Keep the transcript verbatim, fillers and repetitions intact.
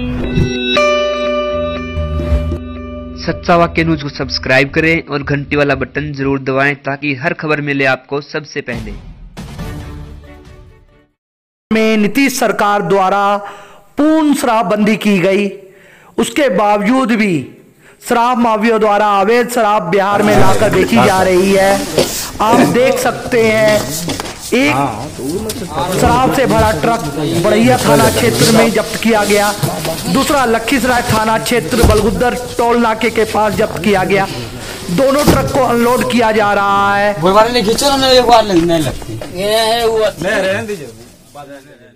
सच्चा वाक्य न्यूज को सब्सक्राइब करें और घंटी वाला बटन जरूर दबाएं ताकि हर खबर मिले आपको सबसे पहले। में नीतीश सरकार द्वारा पूर्ण शराबबंदी की गई, उसके बावजूद भी शराब माफिया द्वारा अवैध शराब बिहार में लाकर बेची जा रही है। आप देख सकते हैं एक शराब से भरा ट्रक बड़ैया थाना क्षेत्र में जब्त किया गया, दूसरा लखीसराय थाना क्षेत्र बलगुद्दर टोल नाके के पास जब्त किया गया। दोनों ट्रक को अनलोड किया जा रहा है।